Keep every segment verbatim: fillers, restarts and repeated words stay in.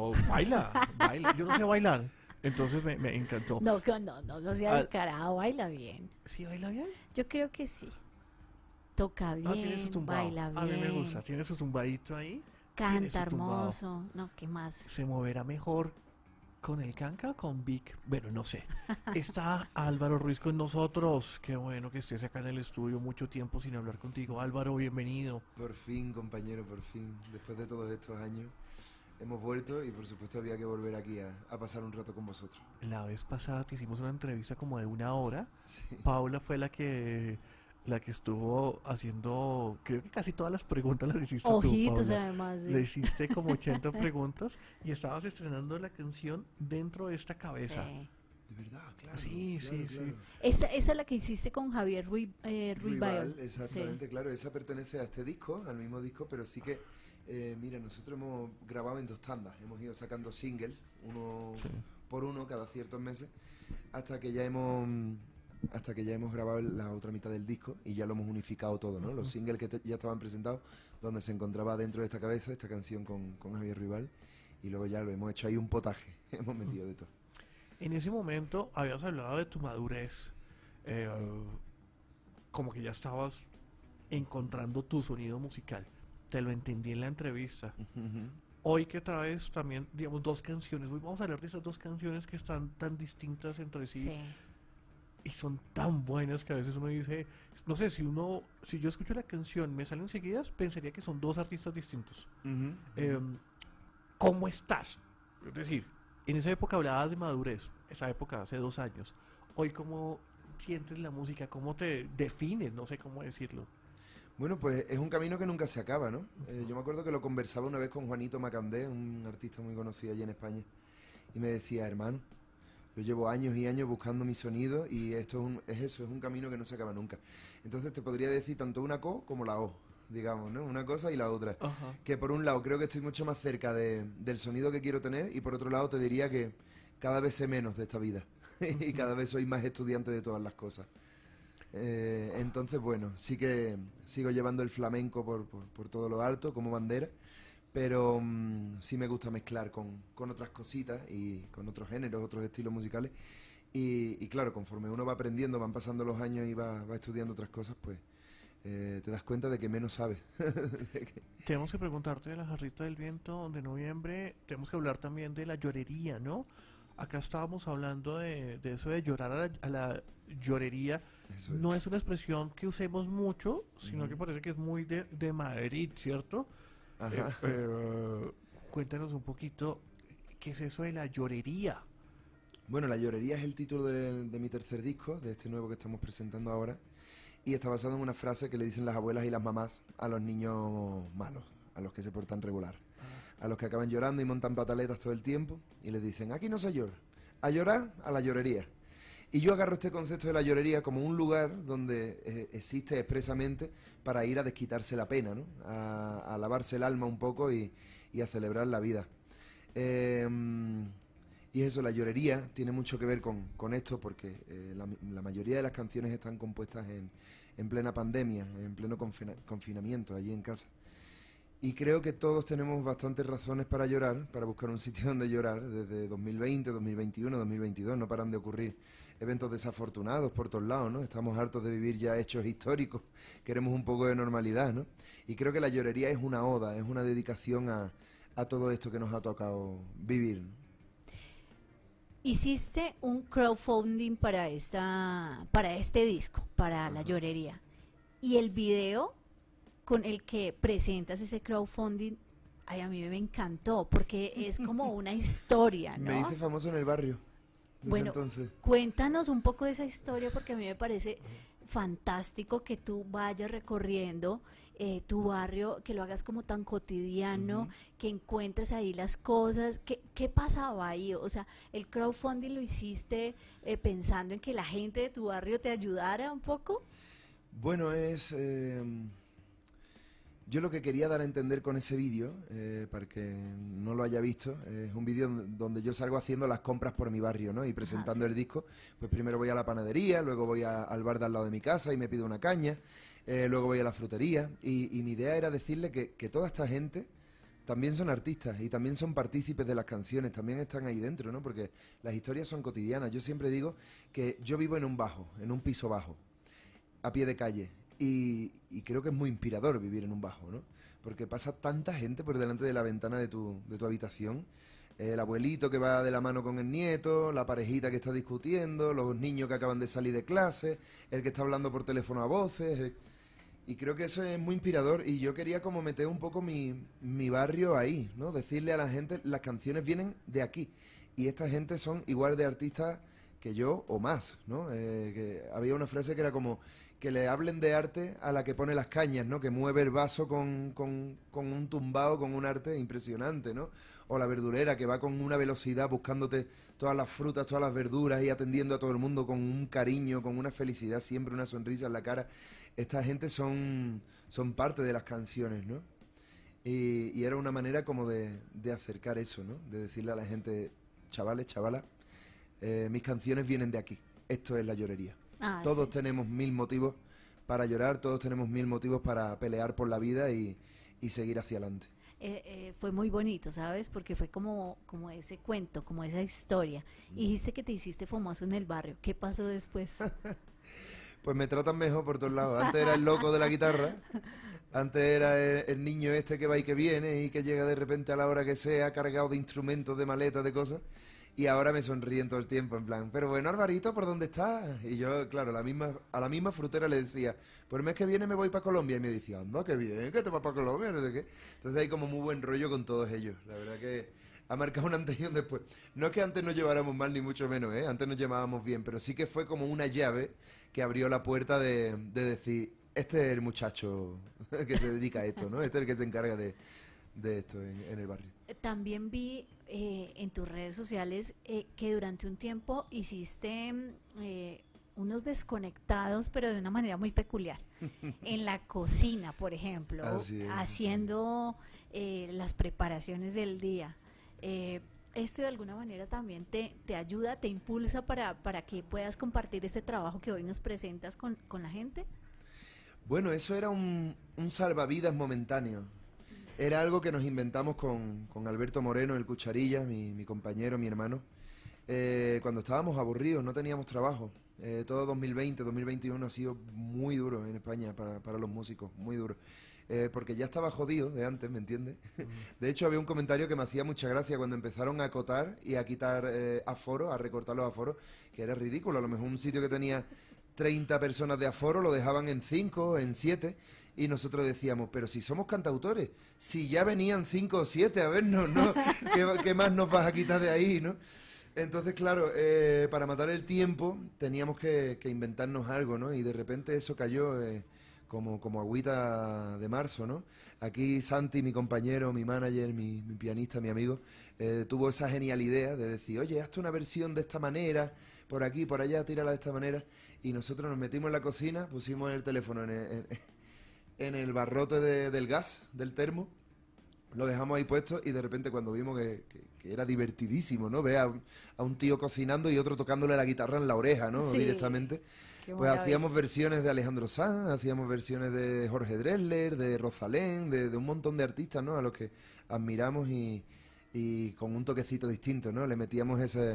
pero baila, baila. Yo no sé bailar. Entonces me, me encantó. No, que no, no, no sea Ah, descarado, baila bien. ¿Sí baila bien? Yo creo que sí. Toca Ah, tiene su bien, tumbado. baila A mí me bien, gusta. Tiene su tumbadito ahí. Tiene canta su tumbado. hermoso. No, ¿qué más? ¿Se moverá mejor con el canca o con Vic? Bueno, no sé. Está Álvaro Ruiz con nosotros. Qué bueno que estés acá en el estudio. Mucho tiempo sin hablar contigo. Álvaro, bienvenido. Por fin, compañero, por fin. Después de todos estos años hemos vuelto y por supuesto había que volver aquí a, a pasar un rato con vosotros. La vez pasada te hicimos una entrevista como de una hora. Sí. Paula fue la que la que estuvo haciendo, creo que casi todas las preguntas las hiciste tú, Ojitos Paula. además. sí. Le hiciste como ochenta preguntas y estabas estrenando la canción Dentro de esta cabeza. Sí. De verdad, claro. Sí, claro, sí, claro. sí. Esa, esa es la que hiciste con Javier Rui, eh, Ruibal, Ruibal. exactamente, claro. Esa pertenece a este disco, al mismo disco, pero sí que, eh, mira, nosotros hemos grabado en dos tandas. Hemos ido sacando singles, uno Sí. por uno, cada ciertos meses, hasta que ya hemos hasta que ya hemos grabado la otra mitad del disco y ya lo hemos unificado todo, ¿no? Los singles que te- ya estaban presentados, donde se encontraba dentro de esta cabeza esta canción con, con Javier Ruibal, y luego ya lo hemos hecho ahí un potaje, hemos metido de todo. En ese momento habías hablado de tu madurez, eh, como que ya estabas encontrando tu sonido musical. Te lo entendí en la entrevista. Hoy que traes también, digamos, dos canciones. Hoy vamos a hablar de esas dos canciones que están tan distintas entre sí. Sí. Y son tan buenas que a veces uno dice, no sé, si uno, si yo escucho la canción, me salen seguidas, pensaría que son dos artistas distintos. Ujú. Eh, ¿Cómo estás? Es decir, en esa época hablabas de madurez, esa época hace dos años. Hoy, ¿cómo sientes la música? ¿Cómo te defines? No sé cómo decirlo. Bueno, pues es un camino que nunca se acaba, ¿no? Eh, yo me acuerdo que lo conversaba una vez con Juanito Macandé, un artista muy conocido allí en España, y me decía, hermano, yo llevo años y años buscando mi sonido y esto es, un- es eso, es un camino que no se acaba nunca. Entonces te podría decir tanto una co como la o, digamos, ¿no? Una cosa y la otra. Ajá. Que por un lado creo que estoy mucho más cerca de- del sonido que quiero tener y por otro lado te diría que cada vez sé menos de esta vida y cada vez soy más estudiante de todas las cosas. Eh, entonces, bueno, sí que sigo llevando el flamenco por, por, por todo lo alto como bandera, pero mm, sí me gusta mezclar con, con otras cositas y con otros géneros, otros estilos musicales. Y, y claro, conforme uno va aprendiendo, van pasando los años y va, va estudiando otras cosas, pues eh, te das cuenta de que menos sabes. De que- Tenemos que preguntarte de la jarrita del viento de noviembre, tenemos que hablar también de la llorería, ¿no? Acá estábamos hablando de, de eso de llorar a la, a la llorería. Eso es. No es una expresión que usemos mucho, sino Ujú. que parece que es muy de, de Madrid, ¿cierto? Ajá. Eh, eh, cuéntanos un poquito, ¿qué es eso de la llorería? Bueno, La Llorería es el título de, de mi tercer disco, de este nuevo que estamos presentando ahora, y está basado en una frase que le dicen las abuelas y las mamás a los niños malos, a los que se portan regular, a los que acaban llorando y montan pataletas todo el tiempo, y les dicen, aquí no se llora, a llorar a la llorería. Y yo agarro este concepto de la llorería como un lugar donde eh, existe expresamente para ir a desquitarse la pena, ¿no? A, a lavarse el alma un poco y, y a celebrar la vida. Eh, y eso, la llorería tiene mucho que ver con, con esto porque eh, la, la mayoría de las canciones están compuestas en, en plena pandemia, en pleno confina- confinamiento, allí en casa. Y creo que todos tenemos bastantes razones para llorar, para buscar un sitio donde llorar. Desde dos mil veinte, dos mil veintiuno, dos mil veintidós no paran de ocurrir eventos desafortunados por todos lados, ¿no? Estamos hartos de vivir ya hechos históricos, queremos un poco de normalidad, ¿no? Y creo que la llorería es una oda, es una dedicación a, a todo esto que nos ha tocado vivir, ¿no? Hiciste un crowdfunding para esta, para este disco, para La Llorería. Y el video con el que presentas ese crowdfunding, ay, a mí me encantó, porque es como una historia, ¿no? Me hice famoso en el barrio. Desde Bueno, entonces. cuéntanos un poco de esa historia porque a mí me parece fantástico que tú vayas recorriendo eh, tu barrio, que lo hagas como tan cotidiano, Ujú. que encuentres ahí las cosas. ¿Qué, qué pasaba ahí? O sea, el crowdfunding lo hiciste eh, pensando en que la gente de tu barrio te ayudara un poco. Bueno, es... eh, yo lo que quería dar a entender con ese vídeo, eh, para que no lo haya visto, eh, es un vídeo donde- donde yo salgo haciendo las compras por mi barrio, ¿no? Y presentando sí. el disco, pues primero voy a la panadería, luego voy a- al bar de al lado de mi casa y me pido una caña, eh, luego voy a la frutería, y, y mi idea era decirle que, que toda esta gente también son artistas y también son partícipes de las canciones, también están ahí dentro, ¿no? Porque las historias son cotidianas. Yo siempre digo que yo vivo en un bajo, en un piso bajo, a pie de calle, y, y creo que es muy inspirador vivir en un bajo, ¿no? Porque pasa tanta gente por delante de la ventana de tu, de tu habitación. El abuelito que va de la mano con el nieto, la parejita que está discutiendo, los niños que acaban de salir de clase, el que está hablando por teléfono a voces. El... Y creo que eso es muy inspirador y yo quería como meter un poco mi, mi barrio ahí, ¿no? Decirle a la gente, las canciones vienen de aquí. Y esta gente son igual de artistas que yo o más, ¿no? Eh, que había una frase que era como que le hablen de arte a la que pone las cañas, ¿no? Que mueve el vaso con, con, con un tumbao, con un arte impresionante, ¿no? O la verdurera que va con una velocidad buscándote todas las frutas, todas las verduras y atendiendo a todo el mundo con un cariño, con una felicidad, siempre una sonrisa en la cara. Esta gente son, son parte de las canciones, ¿no? Y, y era una manera como de, de acercar eso, ¿no? De decirle a la gente, chavales, chavalas, eh, mis canciones vienen de aquí. Esto es La Llorería. Ah, todos sí. Tenemos mil motivos para llorar, todos tenemos mil motivos para pelear por la vida y, y seguir hacia adelante. Eh, eh, fue muy bonito, ¿sabes? Porque fue como, como ese cuento, como esa historia. Y dijiste que te hiciste famoso en el barrio. ¿Qué pasó después? Pues me tratan mejor por todos lados. Antes era el loco de la guitarra, antes era el, el niño este que va y que viene y que llega de repente a la hora que sea, cargado de instrumentos, de maletas, de cosas. Y ahora me sonríen todo el tiempo, en plan, pero bueno, Alvarito, ¿por dónde estás? Y yo, claro, la misma, a la misma frutera le decía, por el mes que viene me voy para Colombia. Y me decía, anda, qué bien, que te vas para Colombia, no sé qué. Entonces hay como muy buen rollo con todos ellos. La verdad que ha marcado un antes y un después. No es que antes nos lleváramos mal, ni mucho menos, ¿eh? Antes nos llevábamos bien, pero sí que fue como una llave que abrió la puerta de, de decir, este es el muchacho que se dedica a esto, ¿no? Este es el que se encarga de, de esto en, en el barrio. También vi eh, en tus redes sociales eh, que durante un tiempo hiciste eh, unos desconectados, pero de una manera muy peculiar. En la cocina, por ejemplo, es, haciendo eh, las preparaciones del día. Eh, ¿Esto de alguna manera también te, te ayuda, te impulsa para, para que puedas compartir este trabajo que hoy nos presentas con, con la gente? Bueno, eso era un, un salvavidas momentáneo. Era algo que nos inventamos con, con Alberto Moreno, el Cucharilla, mi, mi compañero, mi hermano, eh, cuando estábamos aburridos, no teníamos trabajo. Eh, todo dos mil veinte, dos mil veintiuno ha sido muy duro en España para, para los músicos, muy duro. Eh, porque ya estaba jodido de antes, ¿me entiendes? Uh-huh. De hecho, había un comentario que me hacía mucha gracia cuando empezaron a acotar y a quitar eh, aforos, a recortar los aforos, que era ridículo. A lo mejor un sitio que tenía treinta personas de aforo lo dejaban en cinco, en siete... Y nosotros decíamos, pero si somos cantautores, si ya venían cinco o siete a vernos, ¿no? ¿Qué, qué más nos vas a quitar de ahí, no? Entonces, claro, eh, para matar el tiempo teníamos que, que inventarnos algo, ¿no? Y de repente eso cayó eh, como, como agüita de marzo, ¿no? Aquí Santi, mi compañero, mi manager, mi, mi pianista, mi amigo, eh, tuvo esa genial idea de decir, oye, hazte una versión de esta manera, por aquí, por allá, tírala de esta manera. Y nosotros nos metimos en la cocina, pusimos el teléfono en el... En, en el barrote de, del gas, del termo, lo dejamos ahí puesto y de repente cuando vimos que, que, que era divertidísimo, ¿no? Ver a, a un tío cocinando y otro tocándole la guitarra en la oreja, ¿no? Sí, directamente. Pues hacíamos versiones de Alejandro Sanz, hacíamos versiones de Jorge Drexler, de Rosalén, de, de un montón de artistas, ¿no? A los que admiramos y, y con un toquecito distinto, ¿no? Le metíamos ese,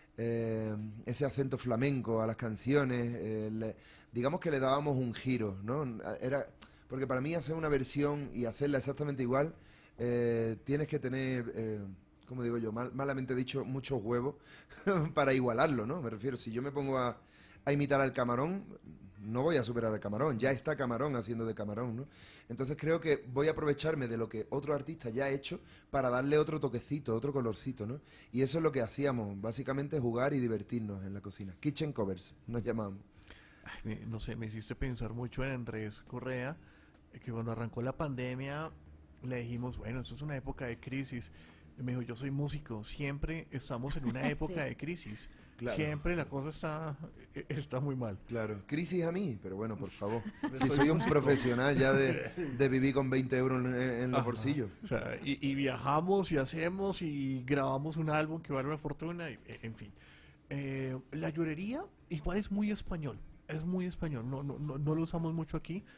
eh, ese acento flamenco a las canciones, eh, le, digamos que le dábamos un giro, ¿no? Era... Porque para mí hacer una versión y hacerla exactamente igual, eh, tienes que tener, eh, como digo yo, mal, malamente dicho, muchos huevos para igualarlo, ¿no? Me refiero, si yo me pongo a, a imitar al Camarón, no voy a superar al Camarón, ya está Camarón haciendo de Camarón, ¿no? Entonces creo que voy a aprovecharme de lo que otro artista ya ha hecho para darle otro toquecito, otro colorcito, ¿no? Y eso es lo que hacíamos, básicamente jugar y divertirnos en la cocina. Kitchen covers, nos llamamos. Ay, no sé, me hiciste pensar mucho en Andrés Correa, que cuando arrancó la pandemia le dijimos, bueno, eso es una época de crisis. Y me dijo, yo soy músico, siempre estamos en una época sí. de crisis. Claro. Siempre la cosa está está muy mal. Claro, crisis a mí, pero bueno, por favor. Si soy un profesional ya de, de vivir con veinte euros en, en los Ajá. bolsillos. O sea, y, y viajamos y hacemos y grabamos un álbum que vale una fortuna, y, en fin. Eh, la Llorería igual es muy español, es muy español, no, no, no, no lo usamos mucho aquí.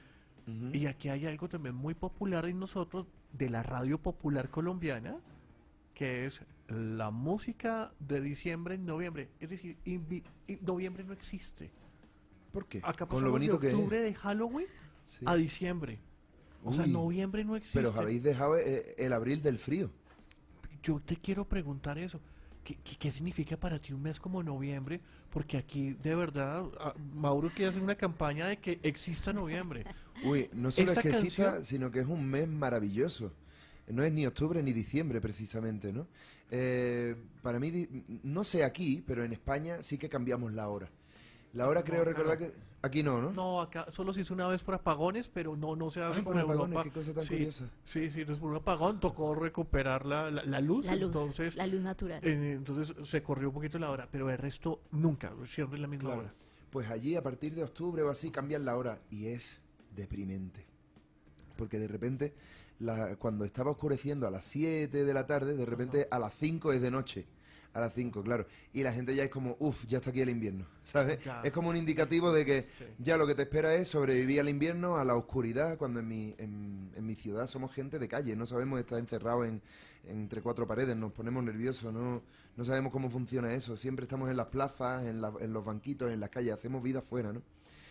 Ujú. Y aquí hay algo también muy popular en nosotros, de la radio popular colombiana, que es la música de diciembre en noviembre. Es decir, invi- y noviembre no existe. ¿Por qué? Acá Con lo pasamos de bonito que es. octubre de Halloween Sí. a diciembre. O sea, Uy, noviembre no existe. pero os habéis dejado eh, el abril del frío. Yo te quiero preguntar eso. ¿Qué, qué, qué significa para ti un mes como noviembre? Porque aquí, de verdad, ah, Mauro quiere hacer una campaña de que exista noviembre. Uy, no solo Esta es que exista, canción- sino que es un mes maravilloso. No es ni octubre ni diciembre, precisamente, ¿no? Eh, para mí, di- no sé aquí, pero en España sí que cambiamos la hora. La hora No, creo acá recordar no. que... Aquí no, ¿no? No, acá solo se hizo una vez por apagones, pero no, no se hace Ay, como por en apagones, Europa. qué cosa tan sí, curiosa. sí, sí, entonces por un apagón tocó recuperar la, la, la luz, La luz, entonces, la luz natural. eh, entonces se corrió un poquito la hora, pero el resto nunca, siempre la misma Claro. hora. Pues allí a partir de octubre o así cambian la hora y es deprimente. Porque de repente, la- cuando estaba oscureciendo a las siete de la tarde, de repente a las cinco es de noche. A las cinco, claro. Y la gente ya es como, uff, ya está aquí el invierno, ¿sabes? Ya. Es como un indicativo de que Sí. ya lo que te espera es sobrevivir al invierno, a la oscuridad, cuando en mi, en, en mi ciudad somos gente de calle, no sabemos estar encerrados en, entre cuatro paredes, nos ponemos nerviosos, no, no sabemos cómo funciona eso. Siempre estamos en las plazas, en, la- en los banquitos, en las calles, hacemos vida afuera, ¿no?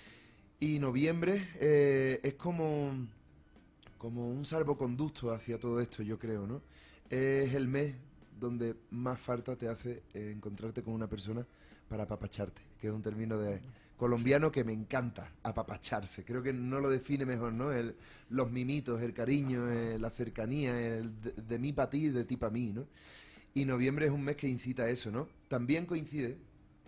Y noviembre eh, es como, como un salvoconducto hacia todo esto, yo creo, ¿no? Es el mes donde más falta te hace eh, encontrarte con una persona para apapacharte, que es un término de colombiano que me encanta, apapacharse. Creo que no lo define mejor, ¿no? El, los mimitos, el cariño, eh, la cercanía, el de, de mí para ti, de ti para mí, ¿no? Y noviembre es un mes que incita a eso, ¿no? También coincide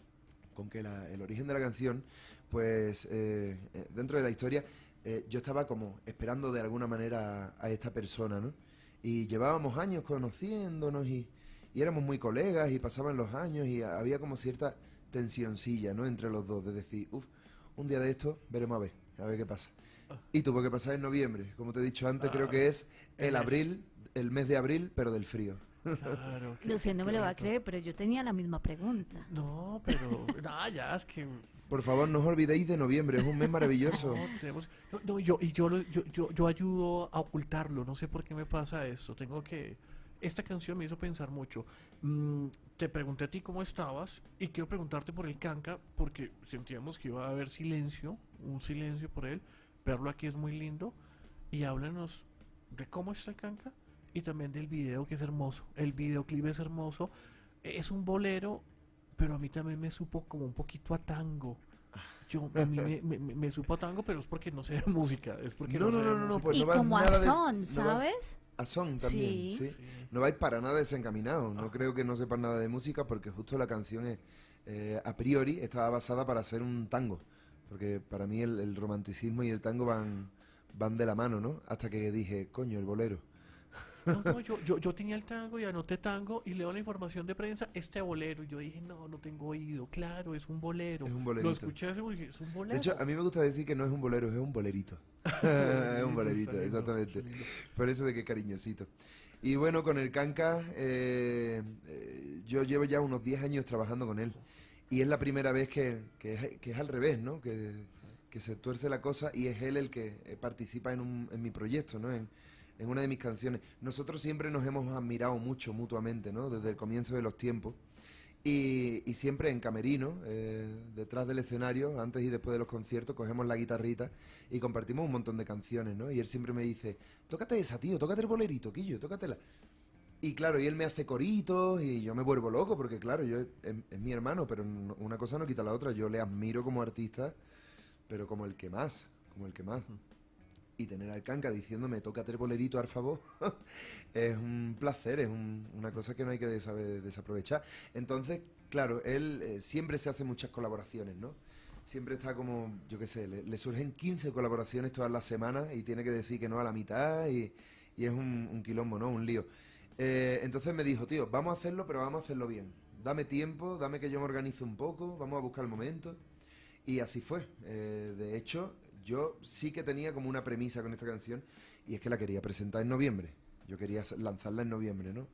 con que la- el origen de la canción, pues eh, eh, dentro de la historia, eh, yo estaba como esperando de alguna manera a, a esta persona, ¿no? Y llevábamos años conociéndonos y, y éramos muy colegas y pasaban los años y había como cierta tensioncilla, ¿no? Entre los dos, de decir, uff, un día de esto veremos a ver, a ver qué pasa. Y tuvo que pasar en noviembre, como te he dicho antes, Ah, creo que es el el mes. abril, el mes de abril, pero del frío. Claro. qué- No sé, no me qué lo va a bonito. creer, pero yo tenía la misma pregunta. No, pero, no, ya, es que... Por favor, no os olvidéis de noviembre, es un mes maravilloso. No, tenemos, no, no, yo, y yo, lo- yo, yo, yo ayudo a ocultarlo, no sé por qué me pasa eso, tengo que... Esta canción me hizo pensar mucho. Mm, te pregunté a ti cómo estabas y quiero preguntarte por el Canca porque sentíamos que iba a haber silencio, un silencio por él. Verlo aquí es muy lindo y háblanos de cómo está el Canca y también del video que es hermoso. El videoclip es hermoso, es un bolero, pero a mí también me supo como un poquito a tango. Yo, a mí me, me- me- me supo a tango, pero es porque no sé de música, es porque No, no, no, sé de no, no, no, música. pues y no va como a nada de- son, no va- ¿sabes? A son también, Sí. sí. Sí. No vais para nada desencaminados. No creo que no sepan nada de música porque justo la canción es, eh, a priori estaba basada para ser un tango. Porque para mí el, el romanticismo y el tango van, van de la mano, ¿no? Hasta que dije, coño, el bolero. No, no, yo, yo, yo tenía el tango y anoté tango y leo la información de prensa, este bolero. Y yo dije, no, no tengo oído. Claro, es un bolero. Es un Lo bolerito. escuché hace muy es un bolero. De hecho, a mí me gusta decir que no es un bolero, es un bolerito. es un bolerito, Está lindo, exactamente. está lindo. Por eso de que cariñosito. Y bueno, con el Canca, eh, eh, yo llevo ya unos diez años trabajando con él. Y es la primera vez que, que, es, que es al revés, ¿no? Que, que se tuerce la cosa y es él el que eh, participa en, un, en mi proyecto, ¿no? En, en una de mis canciones. Nosotros siempre nos hemos admirado mucho mutuamente, ¿no? Desde el comienzo de los tiempos. Y, y siempre en camerino, eh, detrás del escenario, antes y después de los conciertos, cogemos la guitarrita y compartimos un montón de canciones, ¿no? Y él siempre me dice, tócate esa, tío, tócate el bolerito, Quillo, tócatela. Y claro, y él me hace coritos y yo me vuelvo loco porque claro, yo es, es mi hermano, pero no- una cosa no quita la otra. Yo le admiro como artista, pero como el que más, como el que más. Y tener al Canca diciéndome, tócate el bolerito, por favor, es un placer, es un- una cosa que no hay que desa- desaprovechar. Entonces, claro, él eh, siempre se hace muchas colaboraciones, ¿no? Siempre está como, yo qué sé, le, le surgen quince colaboraciones todas las semanas y tiene que decir que no a la mitad y, y es un, un quilombo, ¿no? Un lío. Eh, entonces me dijo, tío, vamos a hacerlo, pero vamos a hacerlo bien. Dame tiempo, dame que yo me organice un poco, vamos a buscar el momento. Y así fue. Eh, de hecho, yo sí que tenía como una premisa con esta canción y es que la quería presentar en noviembre. Yo quería s- lanzarla en noviembre, ¿no?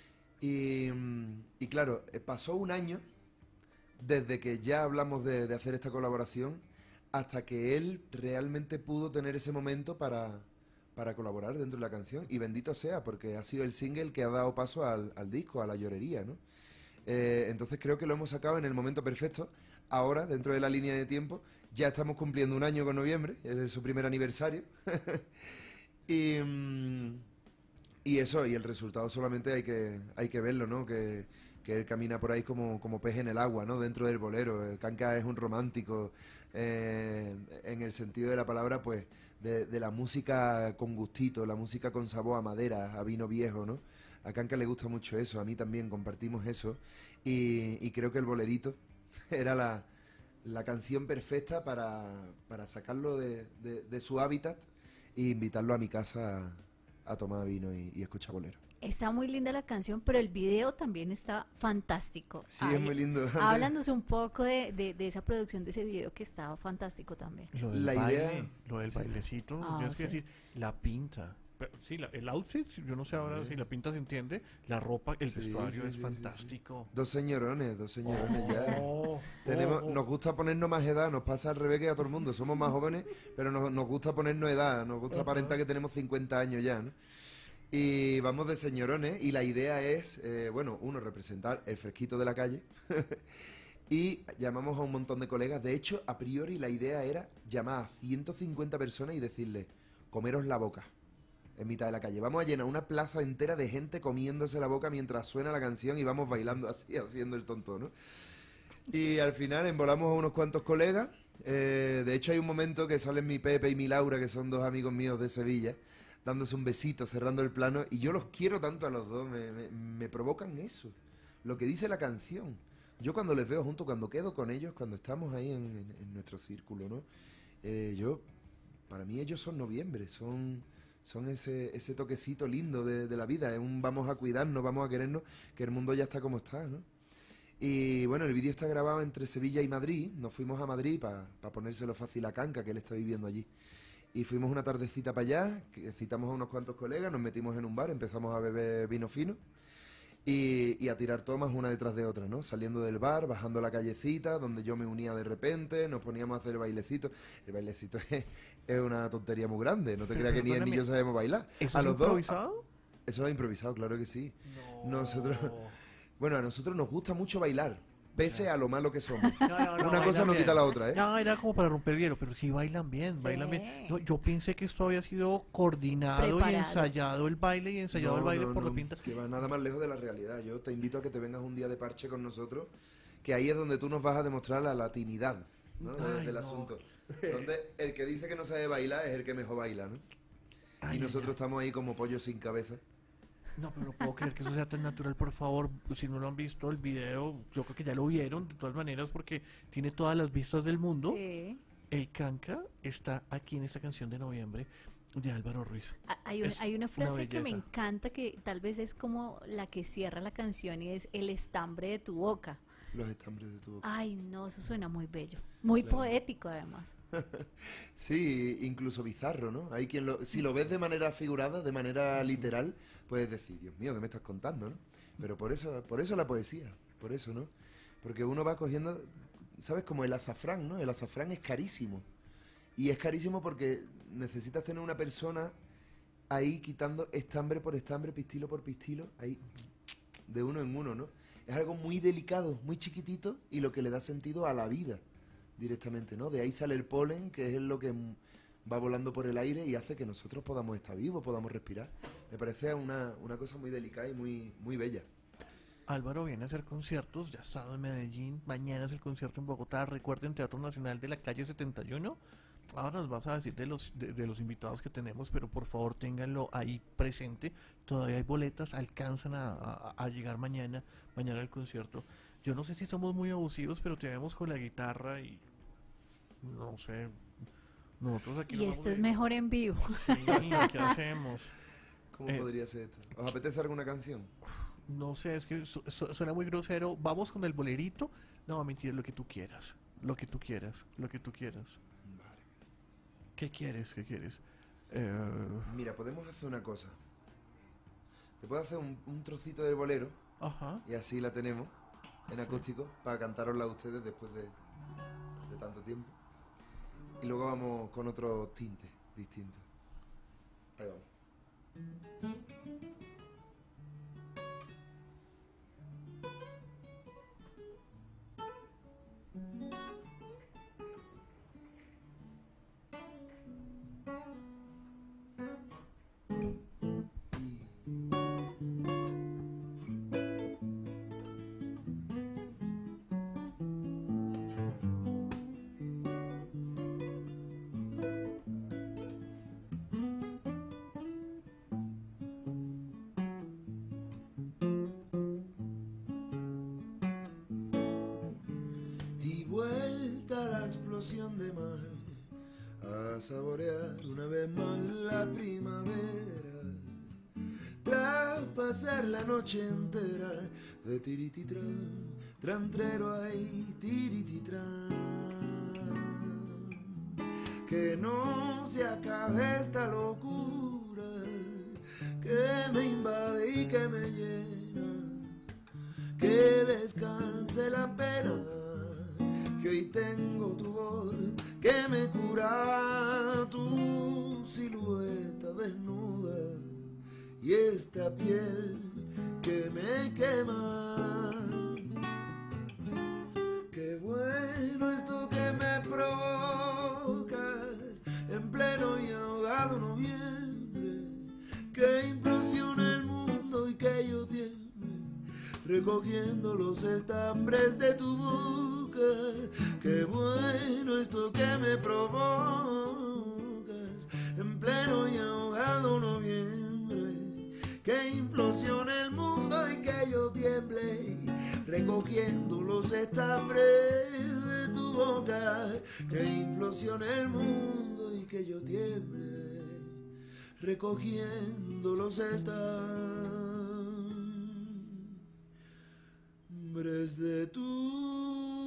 Y, mm, y claro, eh, pasó un año desde que ya hablamos de, de hacer esta colaboración hasta que él realmente pudo tener ese momento para, para colaborar dentro de la canción. Y bendito sea, porque ha sido el single que ha dado paso al, al disco, a La Llorería, ¿no? Eh, entonces creo que lo hemos sacado en el momento perfecto. Ahora, dentro de la línea de tiempo, ya estamos cumpliendo un año con noviembre, es su primer aniversario. y, mm, y eso, y el resultado solamente hay que, hay que verlo, ¿no? Que, que él camina por ahí como, como pez en el agua, ¿no? Dentro del bolero. El Kanka es un romántico, eh, en el sentido de la palabra, pues, de, de la música con gustito, la música con sabor a madera, a vino viejo, ¿no? A Kanka le gusta mucho eso, a mí también compartimos eso. Y, y creo que el bolerito era la, la canción perfecta para, para sacarlo de, de, de su hábitat e invitarlo a mi casa a, a tomar vino y, y escuchar bolero. Está muy linda la canción, pero el video también está fantástico. Sí, Ay, es muy lindo. Háblanos un poco de, de, de esa producción de ese video que estaba fantástico también. Lo del La baile, idea- lo del sí. bailecito, Ah, tienes que sí. decir, la pinta. Pero, sí, la- el outfit, yo no sé ahora Sí. si la pinta se entiende, la ropa, el Sí, vestuario sí, es sí, sí, sí. fantástico. Dos señorones, dos señorones ya. Oh, Tenemos, oh, oh. nos gusta ponernos más edad, nos pasa al revés que a todo el mundo. Somos más jóvenes, pero nos, nos gusta ponernos edad, nos gusta Ajá. aparentar que tenemos cincuenta años ya, ¿no? Y vamos de señorones y la idea es, eh, bueno, uno, representar el fresquito de la calle y llamamos a un montón de colegas. De hecho, a priori la idea era llamar a ciento cincuenta personas y decirles, comeros la boca en mitad de la calle. Vamos a llenar una plaza entera de gente comiéndose la boca mientras suena la canción y vamos bailando así, haciendo el tonto, ¿no? Y al final embolamos a unos cuantos colegas. Eh, de hecho, hay un momento que salen mi Pepe y mi Laura, que son dos amigos míos de Sevilla, dándose un besito, cerrando el plano. Y yo los quiero tanto a los dos, me, me- me provocan eso, lo que dice la canción. Yo cuando les veo juntos, cuando quedo con ellos, cuando estamos ahí en, en- en nuestro círculo, ¿no? Eh, yo, para mí ellos son noviembre, son, son ese, ese toquecito lindo de, de la vida. Es un vamos a cuidarnos, vamos a querernos, que el mundo ya está como está, ¿no? Y bueno, el vídeo está grabado entre Sevilla y Madrid. Nos fuimos a Madrid para ponérselo fácil a Kanka, que él está viviendo allí. Y fuimos una tardecita para allá, que citamos a unos cuantos colegas, nos metimos en un bar, empezamos a beber vino fino y, y a tirar tomas una detrás de otra, ¿no? Saliendo del bar, bajando la callecita, donde yo me unía de repente, nos poníamos a hacer el bailecito. El bailecito es, es una tontería muy grande, no te Pero creas que ni él ni perdóname, yo sabemos bailar. ¿Eso a es los dos, improvisado? eso es improvisado, claro que sí. No. Nosotros- Bueno, a nosotros nos gusta mucho bailar, pese Ya. a lo malo que somos. No, no, no, Una cosa bailan no quita bien. la otra, ¿eh? No, era como para romper el hielo, pero sí bailan bien, Sí. bailan bien. No, yo pensé que esto había sido coordinado y Preparado. ensayado el baile y ensayado No, el baile no, por no, la pinta. que va nada más lejos de la realidad. Yo te invito a que te vengas un día de parche con nosotros, que ahí es donde tú nos vas a demostrar la latinidad, ¿no? De- Ay, del no. asunto. Donde el que dice que no sabe bailar es el que mejor baila, ¿no? Ay, y nosotros ay, estamos ahí como pollos sin cabeza. ay. No, pero no puedo creer que eso sea tan natural, por favor. Si no lo han visto, el video, yo creo que ya lo vieron de todas maneras porque tiene todas las vistas del mundo. Sí. El Kanka está aquí en esta canción de noviembre de Álvaro Ruiz. Ah, Hay, un- Es hay una una frase que me belleza. encanta que tal vez es como la que cierra la canción y es el estambre de tu boca. Los estambres de tu boca. Ay, no, eso suena muy bello. Muy Claro. poético además. Sí, incluso bizarro, ¿no? Hay quien lo, si lo ves de manera figurada, de manera literal, puedes decir, Dios mío, ¿qué me estás contando, no? Pero por eso, por eso la poesía, por eso, ¿no? Porque uno va cogiendo, ¿sabes? Como el azafrán, ¿no? El azafrán es carísimo. Y es carísimo porque necesitas tener una persona ahí quitando estambre por estambre, pistilo por pistilo, ahí de uno en uno, ¿no? Es algo muy delicado, muy chiquitito y lo que le da sentido a la vida directamente, ¿no? De ahí sale el polen, que es lo que mm, va volando por el aire y hace que nosotros podamos estar vivos, podamos respirar. Me parece una, una cosa muy delicada y muy, muy bella. Álvaro viene a hacer conciertos, ya ha estado en Medellín, mañana es el concierto en Bogotá, recuerden Teatro Nacional de la calle setenta y uno. Ahora nos vas a decir de los de, de los invitados que tenemos, pero por favor ténganlo ahí presente. Todavía hay boletas, alcanzan a, a- a llegar mañana, mañana al concierto. Yo no sé si somos muy abusivos, pero te vemos con la guitarra y no sé. Nosotros aquí Y nos esto vamos es de- mejor en vivo. Sí, ¿qué hacemos? ¿Cómo Eh. podría ser esto? ¿Os apetece alguna canción? No sé, es que su- su- suena muy grosero. Vamos con el bolerito. No, mentira, lo que tú quieras. Lo que tú quieras, lo que tú quieras. Vale. ¿Qué quieres? ¿Qué quieres? Eh, Mira, podemos hacer una cosa. Te puedo hacer un, un trocito del bolero ajá. y así la tenemos en acústico para cantárosla a ustedes después de, de tanto tiempo. y luego vamos con otro tinte distinto. Ahí vamos. De mar a saborear una vez más la primavera, tras pasar la noche entera de tirititra, trantrero ahí, tirititra, que no se acabe esta locura que me invade y que me llena, que descanse la pena, que hoy tengo tu voz que me cura, tu silueta desnuda y esta piel que me quema. Qué bueno esto que me provocas en pleno y ahogado noviembre, que implosiona el mundo y que yo tiemble recogiendo los estambres de tu boca. Qué bueno esto que me provocas en pleno y ahogado noviembre, que implosione el mundo y que yo tiemble recogiendo los estambres de tu boca. Que implosione el mundo y que yo tiemble recogiendo los estambres de tu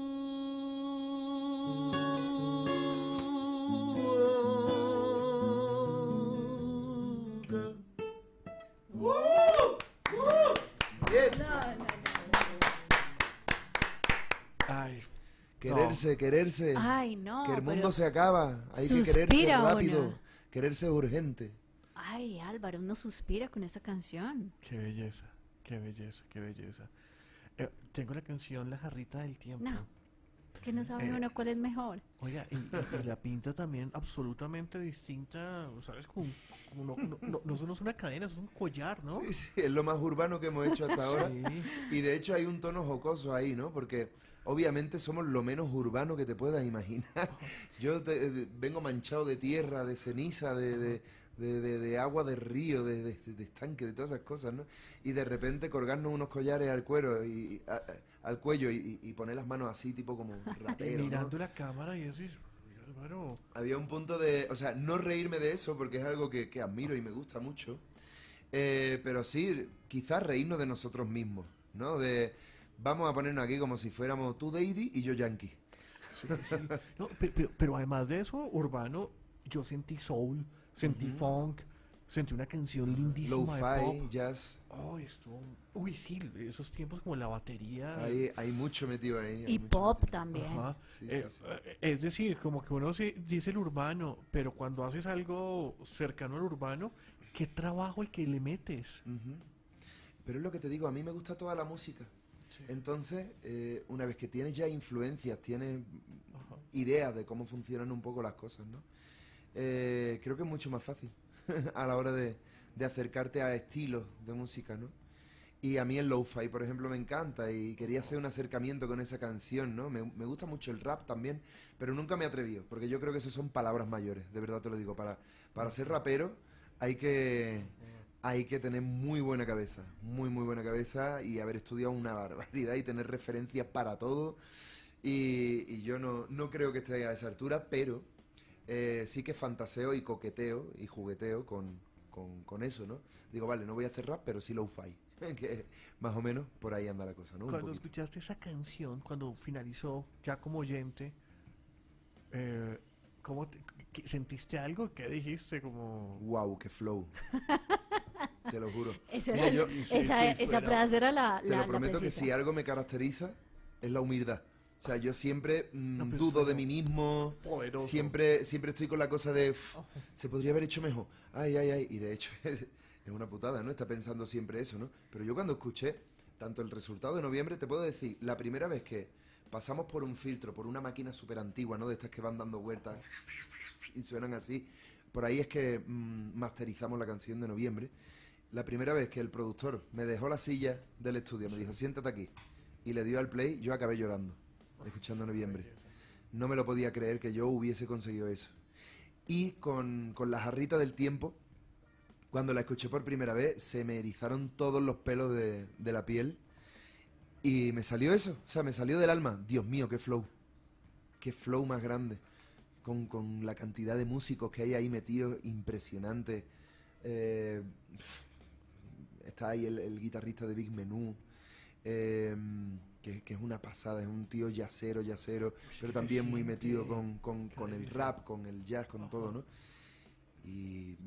Ay, quererse, no. quererse. Ay, no. Que el mundo pero se acaba. Hay que suspira quererse rápido. uno. Quererse urgente. Ay, Álvaro, uno suspira con esa canción. Qué belleza, qué belleza, qué belleza. Eh, tengo la canción La jarrita del tiempo. No. Es que no sabe Eh, uno cuál es mejor. Oiga, y, y- y la pinta también absolutamente distinta, ¿sabes? Como, como no, no, no, no, eso no es una cadena, eso es un collar, ¿no? Sí, sí, es lo más urbano que hemos hecho hasta ahora. Sí. Y de hecho hay un tono jocoso ahí, ¿no? Porque obviamente somos lo menos urbano que te puedas imaginar. Yo te- eh, vengo manchado de tierra, de ceniza, de, de, de, de- de agua de río, de, de, de estanque, de todas esas cosas, ¿no? Y de repente colgarnos unos collares al cuero y, a- a- al cuello y, y poner las manos así, tipo como Y rapero, ¿no? mirando la cámara y eso, y, oye, Álvaro, Había un punto de, o sea, no reírme de eso porque es algo que, que admiro y me gusta mucho, eh, pero sí, quizás reírnos de nosotros mismos, ¿no? De, vamos a ponernos aquí como si fuéramos tú Daddy y yo Yankee. sí, sí. No, pe- pero, pero además de eso, urbano, yo sentí soul, sentí Ujú. funk, sentí una canción lindísima de Lo-fi, pop. jazz, Oh, esto, uy, sí, esos tiempos como la batería. hay, hay mucho metido ahí. hay Y mucho pop metido. también. Ajá. Sí, Eh, sí, sí. eh, es decir, como que uno se dice el urbano, pero cuando haces algo cercano al urbano, ¿qué trabajo el que le metes? Ujú. Pero es lo que te digo, a mí me gusta toda la música. Sí. Entonces, eh, una vez que tienes ya influencias, tienes Ajá. ideas de cómo funcionan un poco las cosas, ¿no? Eh, creo que es mucho más fácil a la hora de, de acercarte a estilos de música, ¿no? Y a mí el lo-fi, por ejemplo, me encanta y quería hacer un acercamiento con esa canción, ¿no? Me, me gusta mucho el rap también, pero nunca me he atrevido, porque yo creo que eso son palabras mayores, de verdad te lo digo. Para, para ser rapero hay que, hay que tener muy buena cabeza, muy, muy buena cabeza y haber estudiado una barbaridad y tener referencias para todo. Y, y yo no, no creo que esté a esa altura, pero eh, sí que fantaseo y coqueteo y jugueteo con, con, con eso, ¿no? Digo, vale, no voy a hacer rap, pero sí lo-fi. Que más o menos por ahí anda la cosa, ¿no? Un Cuando poquito. escuchaste esa canción, cuando finalizó, ya como oyente, eh, ¿cómo te- qué- sentiste algo? ¿Qué dijiste? Como... Wow, qué flow. Te lo juro. Eso Mira, era- yo sí, esa, sí, esa suena- frase era la, te la, lo la prometo que precisa. si algo me caracteriza es la humildad. O sea, yo siempre mm, No, pero dudo suena de mí mismo, poderoso. siempre siempre estoy con la cosa de, "Uf, se podría haber hecho mejor, ay, ay, ay", y de hecho es, es una putada, ¿no? Está pensando siempre eso, ¿no? Pero yo cuando escuché tanto el resultado de noviembre, te puedo decir, la primera vez que pasamos por un filtro, por una máquina súper antigua, ¿no? De estas que van dando vueltas y suenan así, por ahí es que mm, masterizamos la canción de noviembre. La primera vez que el productor me dejó la silla del estudio, me dijo, siéntate aquí, y le dio al play, yo acabé llorando, escuchando noviembre. No me lo podía creer que yo hubiese conseguido eso. Y con, con la jarrita del tiempo, cuando la escuché por primera vez, se me erizaron todos los pelos de, de la piel y me salió eso, o sea, me salió del alma. Dios mío, qué flow, qué flow más grande, con, con la cantidad de músicos que hay ahí metidos, impresionante. Eh, está ahí el, el guitarrista de Big Menú, eh, que, que es una pasada, es un tío yacero, yacero, Es pero que se también muy siente metido con, con, con el increíble. rap, con el jazz, con Ajá. todo, ¿no? Y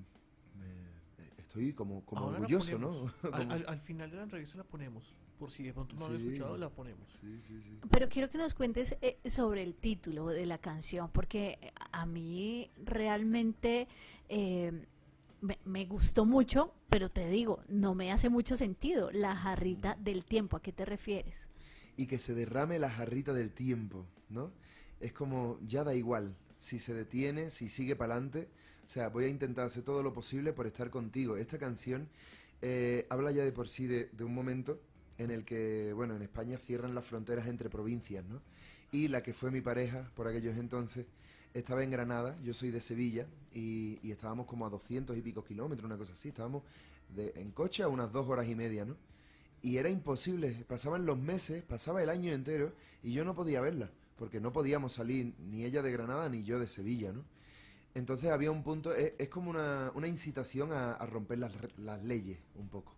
me- estoy como, como Ahora la orgulloso, ¿no? ponemos. Al, Como- al- al final de la entrevista la ponemos. Por si de pronto no lo he Sí. escuchado, la ponemos. Sí, sí, sí. Pero quiero que nos cuentes eh, sobre el título de la canción, porque a mí realmente eh, me, me gustó mucho, pero te digo, no me hace mucho sentido. La jarrita del tiempo, ¿a qué te refieres? Y que se derrame la jarrita del tiempo, ¿no? Es como, ya da igual, si se detiene, si sigue para adelante, o sea, voy a intentar hacer todo lo posible por estar contigo. Esta canción eh, habla ya de por sí de, de un momento en el que, bueno, en España cierran las fronteras entre provincias, ¿no? Y la que fue mi pareja por aquellos entonces estaba en Granada, yo soy de Sevilla, y, y estábamos como a doscientos y pico kilómetros, una cosa así, estábamos de, en coche a unas dos horas y media, ¿no? Y era imposible, pasaban los meses, pasaba el año entero y yo no podía verla, porque no podíamos salir ni ella de Granada ni yo de Sevilla, ¿no? Entonces había un punto, es, es como una, una incitación a, a romper las, re- las leyes un poco.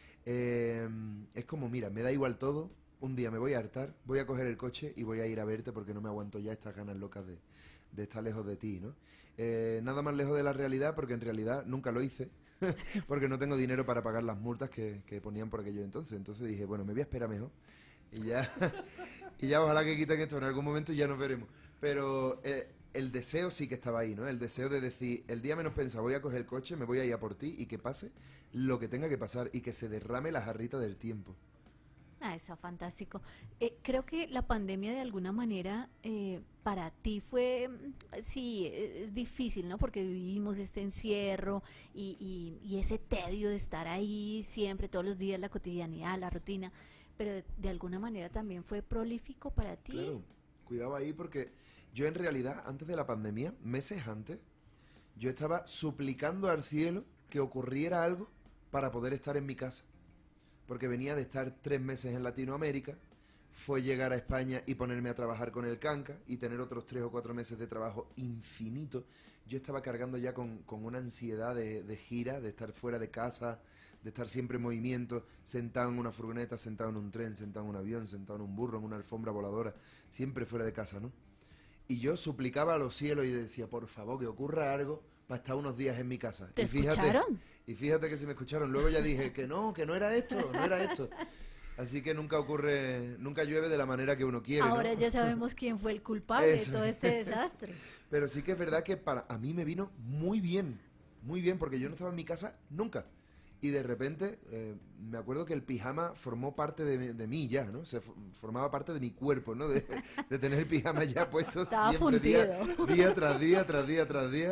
Eh, es como, mira, me da igual todo, un día me voy a hartar, voy a coger el coche y voy a ir a verte porque no me aguanto ya estas ganas locas de, de estar lejos de ti, ¿no? Eh, nada más lejos de la realidad porque en realidad nunca lo hice, porque no tengo dinero para pagar las multas que, que ponían por aquello entonces. Entonces dije, bueno, me voy a esperar mejor y ya, y ya ojalá que quiten esto en algún momento y ya nos veremos. Pero eh, el deseo sí que estaba ahí, ¿no? El deseo de decir, el día menos pensado voy a coger el coche, me voy a ir a por ti y que pase lo que tenga que pasar y que se derrame la jarrita del tiempo. Ah, está fantástico. Eh, creo que la pandemia de alguna manera eh, para ti fue, mm, sí, e- es difícil, ¿no? Porque vivimos este encierro y, y, y ese tedio de estar ahí siempre, todos los días, la cotidianidad, la rutina, pero de, de alguna manera también fue prolífico para ti. Claro, cuidado ahí porque yo en realidad, antes de la pandemia, meses antes, yo estaba suplicando al cielo que ocurriera algo para poder estar en mi casa. Porque venía de estar tres meses en Latinoamérica, fue llegar a España y ponerme a trabajar con el Canca y tener otros tres o cuatro meses de trabajo infinito. Yo estaba cargando ya con, con una ansiedad de, de gira, de estar fuera de casa, de estar siempre en movimiento, sentado en una furgoneta, sentado en un tren, sentado en un avión, sentado en un burro, en una alfombra voladora, siempre fuera de casa, ¿no? Y yo suplicaba a los cielos y decía, por favor, que ocurra algo para estar unos días en mi casa. ¿Te y fíjate, escucharon? Y fíjate que se me escucharon. Luego ya dije que no, que no era esto, no era esto. Así que nunca ocurre, nunca llueve de la manera que uno quiere, ¿no? Ahora ya sabemos quién fue el culpable Eso. de todo este desastre. Pero sí que es verdad que para a mí me vino muy bien, muy bien, porque yo no estaba en mi casa nunca. Y de repente, eh, me acuerdo que el pijama formó parte de, mi- de mí ya, ¿no? O sea, fo- formaba parte de mi cuerpo, ¿no? De, de tener el pijama ya puesto Estaba siempre, día, fundido. día tras día, tras día, tras día.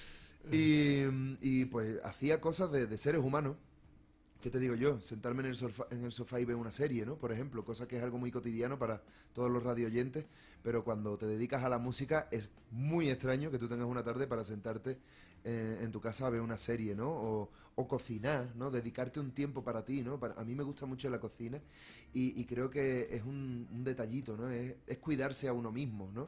Y, y, pues hacía cosas de, de seres humanos. ¿Qué te digo yo? Sentarme en el, sofá, en el sofá y ver una serie, ¿no? Por ejemplo, cosa que es algo muy cotidiano para todos los radioyentes, pero cuando te dedicas a la música es muy extraño que tú tengas una tarde para sentarte eh, en tu casa a ver una serie, ¿no? O, o cocinar, ¿no? Dedicarte un tiempo para ti, ¿no? Para, a mí me gusta mucho la cocina y, y creo que es un, un detallito, ¿no? Es, es cuidarse a uno mismo, ¿no?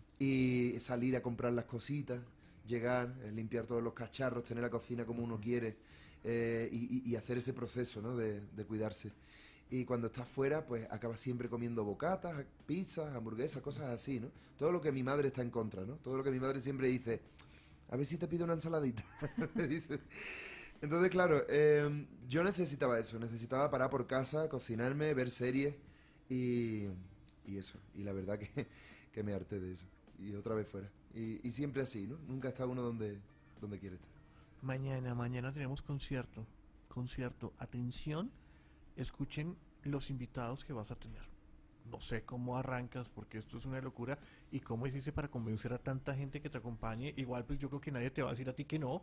Y salir a comprar las cositas, llegar, eh, limpiar todos los cacharros, tener la cocina como uno quiere, eh, y, y- y hacer ese proceso, ¿no? de, de cuidarse. Y cuando estás fuera, pues acabas siempre comiendo bocatas, pizzas, hamburguesas, cosas así, ¿no? Todo lo que mi madre está en contra, ¿no? Todo lo que mi madre siempre dice, a ver si te pido una ensaladita, me dice. Entonces, claro, eh, yo necesitaba eso, necesitaba parar por casa, cocinarme, ver series y, y eso. Y la verdad que, que me harté de eso. Y otra vez fuera. Y, y siempre así, ¿no? Nunca está uno donde, donde quiere estar. Mañana, mañana tenemos concierto. Concierto. Atención, escuchen los invitados que vas a tener. No sé cómo arrancas, porque esto es una locura. Y cómo hiciste para convencer a tanta gente que te acompañe. Igual, pues yo creo que nadie te va a decir a ti que no.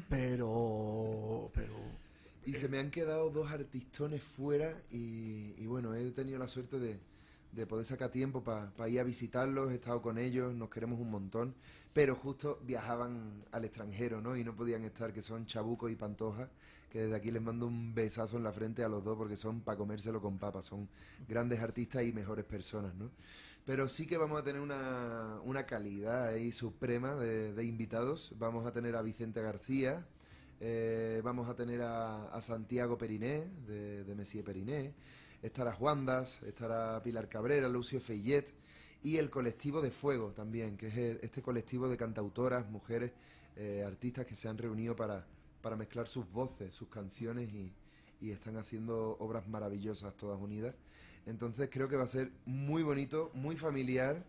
Pero. Pero. Y eh, se me han quedado dos artistones fuera. Y, y bueno, he tenido la suerte de, de poder sacar tiempo para pa ir a visitarlos. He estado con ellos, nos queremos un montón. Pero justo viajaban al extranjero, ¿no? Y no podían estar, que son Chabuco y Pantoja. Que desde aquí les mando un besazo en la frente a los dos porque son para comérselo con papas, son grandes artistas y mejores personas, ¿no? Pero sí que vamos a tener una, una calidad ahí suprema de, de invitados. Vamos a tener a Vicente García, eh, vamos a tener a, a Santiago Periné, de, de Messier Periné, estará Juandas, estará Pilar Cabrera, Lucio Feillet y el colectivo de Fuego también, que es este colectivo de cantautoras, mujeres, eh, artistas que se han reunido para... para mezclar sus voces, sus canciones y, y están haciendo obras maravillosas todas unidas. Entonces creo que va a ser muy bonito, muy familiar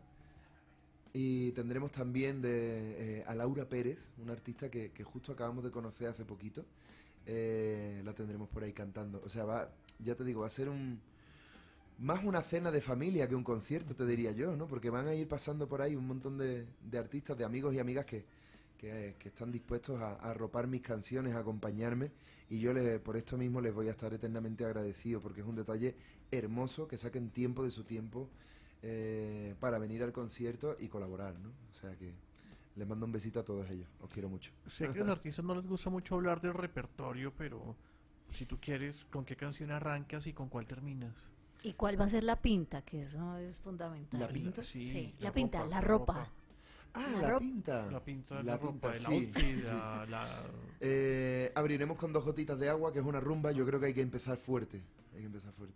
y tendremos también de, eh, a Laura Pérez, una artista que, que justo acabamos de conocer hace poquito. Eh, la tendremos por ahí cantando. O sea, va, ya te digo, va a ser un más una cena de familia que un concierto, te diría yo, ¿no? Porque van a ir pasando por ahí un montón de, de artistas, de amigos y amigas que Que, que están dispuestos a, a arropar mis canciones, a acompañarme y yo les, por esto mismo les voy a estar eternamente agradecido porque es un detalle hermoso que saquen tiempo de su tiempo eh, para venir al concierto y colaborar, ¿no? O sea que les mando un besito a todos ellos, os quiero mucho. sé que a los artistas no les gusta mucho hablar del repertorio, pero si tú quieres, ¿con qué canción arrancas y con cuál terminas? ¿Y cuál va a ser la pinta? Que eso es fundamental. ¿La pinta? Sí, Sí, la pinta, la ropa. Ah, La la, ropa. pinta. La pinta, la, La ropa, pinta, el sí, outfit, sí. la, la- Eh, abriremos con Dos gotitas de agua, que es una rumba. Yo creo que hay que empezar fuerte. Hay que empezar fuerte.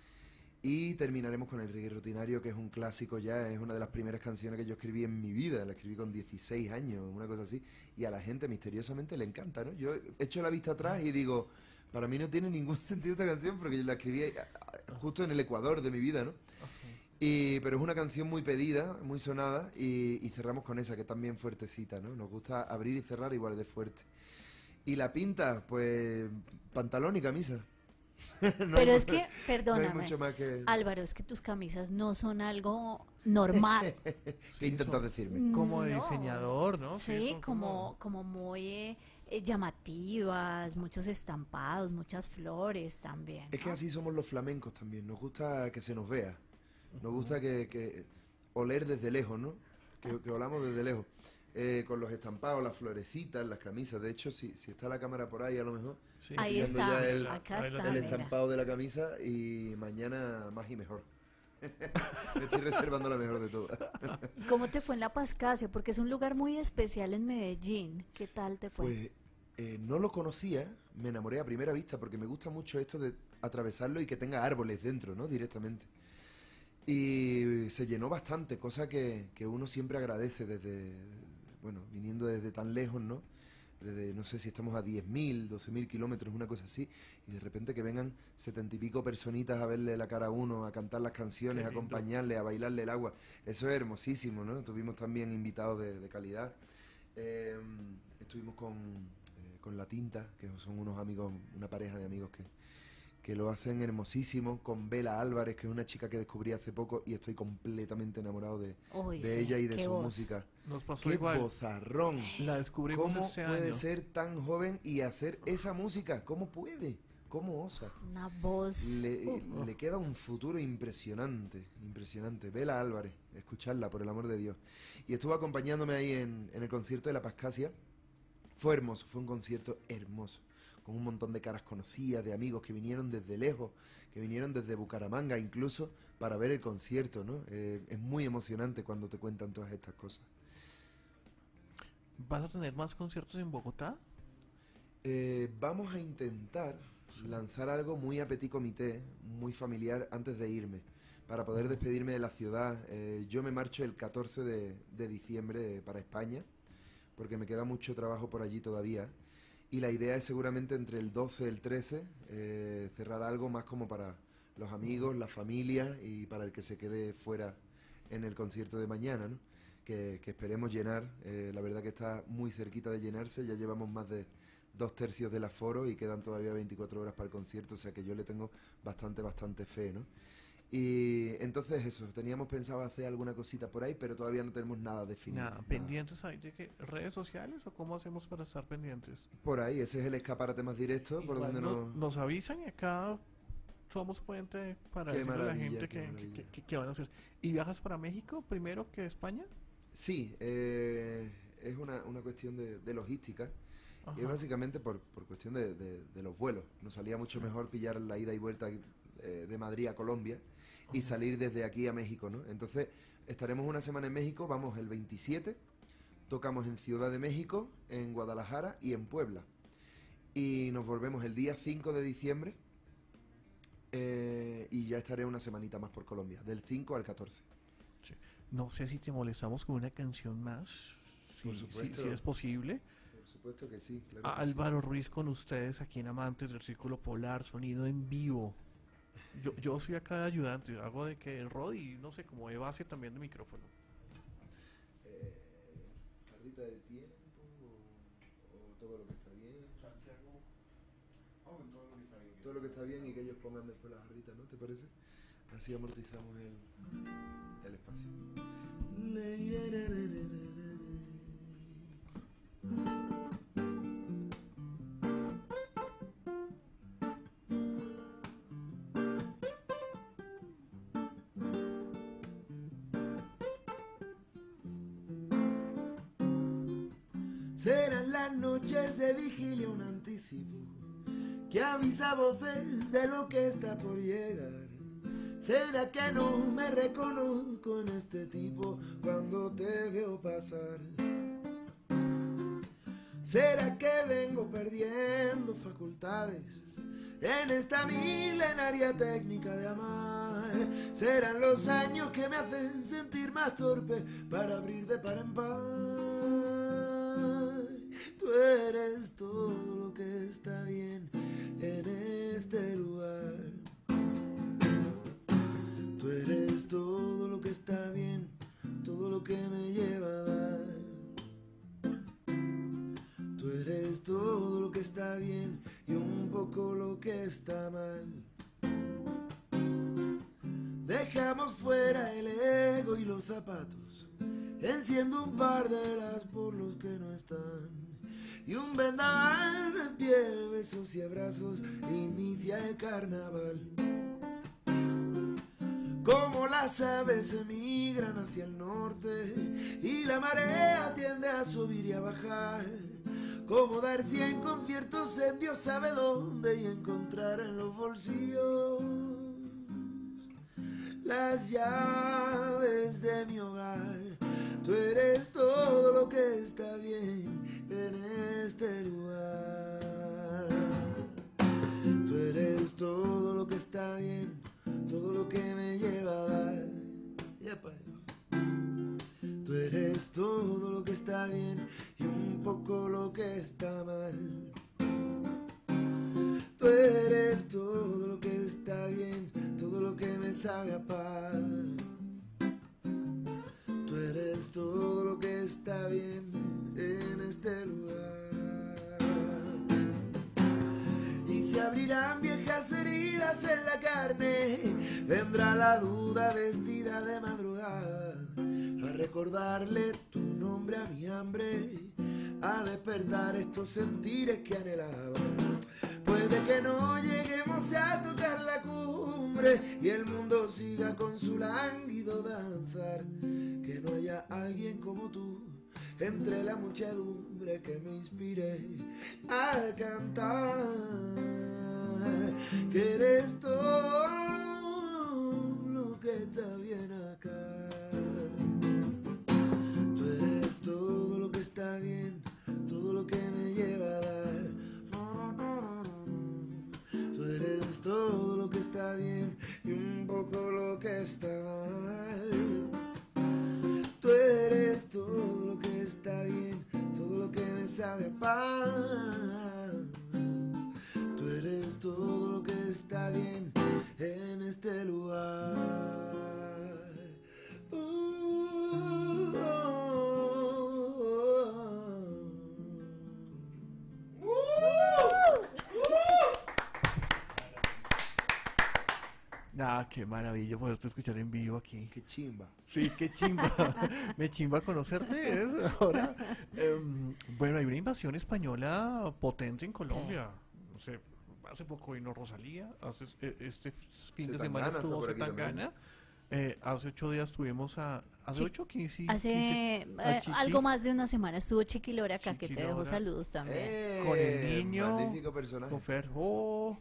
Y terminaremos con el reggae rutinario, que es un clásico ya. Es una de las primeras canciones que yo escribí en mi vida. La escribí con dieciséis años, una cosa así. Y a la gente misteriosamente le encanta, ¿no? Yo echo la vista atrás y digo, para mí no tiene ningún sentido esta canción porque yo la escribí a- a- justo en el Ecuador de mi vida, ¿no? Y, pero es una canción muy pedida, muy sonada, y, y cerramos con esa, que es también fuertecita, ¿no? Nos gusta abrir y cerrar igual de fuerte. Y la pinta, pues, pantalón y camisa. No Pero hay es mu- que, no hay perdóname, mucho más que, Álvaro, es que tus camisas no son algo normal. que intentas son- decirme. como No. diseñador, ¿no? Sí, son como, como muy eh, eh, llamativas, muchos estampados, muchas flores también. Es que ¿no? así somos los flamencos también, nos gusta que se nos vea. Nos gusta que, que oler desde lejos, ¿no? Que, que olamos desde lejos. Eh, con los estampados, las florecitas, las camisas. De hecho, si, si está la cámara por ahí, a lo mejor Sí. Ahí viendo está, ya el- acá ahí la está. el mira. estampado de la camisa y mañana más y mejor. Me estoy reservando la mejor de todas. ¿Cómo te fue en La Pascasia? Porque es un lugar muy especial en Medellín. ¿Qué tal te fue? Pues eh, no lo conocía, me enamoré a primera vista porque me gusta mucho esto de atravesarlo y que tenga árboles dentro, ¿no? Directamente. Y se llenó bastante, cosa que, que uno siempre agradece desde, bueno, viniendo desde tan lejos, ¿no? Desde, no sé si estamos a diez mil, doce mil kilómetros, una cosa así, y de repente que vengan setenta y pico personitas a verle la cara a uno, a cantar las canciones, Qué a lindo. acompañarle, a bailarle el agua, eso es hermosísimo, ¿no? Tuvimos también invitados de, de calidad. Eh, estuvimos con, eh, con La Tinta, que son unos amigos, una pareja de amigos que, que lo hacen hermosísimo, con Bela Álvarez, que es una chica que descubrí hace poco y estoy completamente enamorado de, Uy, de sí, ella y de qué su voz. música. Nos pasó ¡Qué igual. vozarrón! La descubrimos ¿Cómo este puede año. ser tan joven y hacer esa música? ¿Cómo puede? ¿Cómo osa? Una voz. Le, uh, le queda un futuro impresionante, impresionante. Bela Álvarez, escucharla, por el amor de Dios. Y estuvo acompañándome ahí en, en el concierto de La Pascasia. Fue hermoso, fue un concierto hermoso, con un montón de caras conocidas, de amigos que vinieron desde lejos, que vinieron desde Bucaramanga incluso, para ver el concierto, ¿no? Eh, es muy emocionante cuando te cuentan todas estas cosas. ¿Vas a tener más conciertos en Bogotá? Eh, vamos a intentar lanzar algo muy a petit comité, muy familiar, antes de irme, para poder despedirme de la ciudad. Eh, yo me marcho el catorce de, de diciembre para España, porque me queda mucho trabajo por allí todavía, y la idea es seguramente entre el doce y el trece eh, cerrar algo más como para, los amigos, la familia y para el que se quede fuera en el concierto de mañana, ¿no? Que, que esperemos llenar. Eh, la verdad que está muy cerquita de llenarse, ya llevamos más de dos tercios del aforo y quedan todavía veinticuatro horas para el concierto, o sea que yo le tengo bastante, bastante fe, ¿no? Y entonces eso, teníamos pensado hacer alguna cosita por ahí, pero todavía no tenemos nada definido. Nada, ¿pendientes ahí de qué? ¿Redes sociales o cómo hacemos para estar pendientes? Por ahí, ese es el escaparate más directo, por Igual donde no- nos... nos avisan y acá somos puente para Qué decirle a la maravilla, gente qué que, maravilla. que, que- que van a hacer. ¿Y viajas para México primero que España? Sí, eh, es una, una cuestión de, de logística. Ajá. Y es básicamente por, por cuestión de, de- de los vuelos. Nos salía mucho Sí. mejor pillar la ida y vuelta eh, de Madrid a Colombia y Ajá. salir desde aquí a México, ¿no? Entonces, estaremos una semana en México, vamos el veintisiete, tocamos en Ciudad de México, en Guadalajara y en Puebla. Y nos volvemos el día cinco de diciembre eh, y ya estaré una semanita más por Colombia, del cinco al catorce. Sí. No sé si te molestamos con una canción más. Si, Por si- supuesto. si es posible. Por supuesto que sí, claro A que sí. Álvaro Ruiz con ustedes aquí en Amantes del Círculo Polar, sonido en vivo. Yo, yo soy acá de ayudante, hago de que Rod y no sé, como de base también de micrófono. Eh, ¿Jarrita del tiempo o, o todo lo que está bien? Todo lo que está bien y que ellos pongan después la jarrita, ¿no? ¿Te parece? Así amortizamos el, el espacio. Serán las noches de vigilia un anticipo que avisa a voces de lo que está por llegar. ¿Será que no me reconozco en este tipo cuando te veo pasar? ¿Será que vengo perdiendo facultades en esta milenaria técnica de amar? ¿Serán los años que me hacen sentir más torpe para abrir de par en par? Tú eres todo lo que está bien en este lugar. Tú eres todo lo que está bien, todo lo que me lleva a dar. Tú eres todo lo que está bien y un poco lo que está mal. Dejamos fuera el ego y los zapatos, enciendo un par de velas por los que no están, y un vendaval de piel, besos y abrazos inicia el carnaval. Como las aves emigran hacia el norte y la marea tiende a subir y a bajar, como dar cien conciertos en Dios sabe dónde y encontrar en los bolsillos las llaves de mi hogar. Tú eres todo lo que está bien en este lugar. Tú eres todo lo que está bien, todo lo que me lleva a dar. Yepa. Tú eres todo lo que está bien y un poco lo que está mal. Tú eres todo lo que está bien, todo lo que me sabe a paz. Tú eres todo lo que está bien en este lugar. Y se abrirán viejas heridas en la carne, vendrá la duda vestida de madrugada a recordarle tu nombre a mi hambre, a despertar estos sentires que anhelaba. Puede que no lleguemos a tocar la cumbre y el mundo siga con su lánguido danzar, que no haya alguien como tú entre la muchedumbre que me inspire a cantar, que eres todo lo que está bien acá. Tú eres todo lo que está bien, todo lo que me lleva a dar. Tú eres todo lo que está bien y un poco lo que está mal. Tú eres todo lo que está bien, todo lo que me sabe a paz. Tú eres todo lo que está bien en Qué maravilla poderte escuchar en vivo aquí. Qué chimba. Sí, qué chimba. Me chimba conocerte. ¿Es? Ahora, em, bueno, hay una invasión española potente en Colombia. No sé, hace poco vino Rosalía, hace, eh, este fin de semana Zetangana está estuvo por aquí Zetangana. Eh, hace ocho días tuvimos a... ¿Hace Chi- ocho? quince, Hace quince, a eh, Chiqui, algo más de una semana estuvo Chiquilora acá, que te Chiquilora. dejo saludos también. Eh, Con el niño, Magnífico personaje. con Ferjo.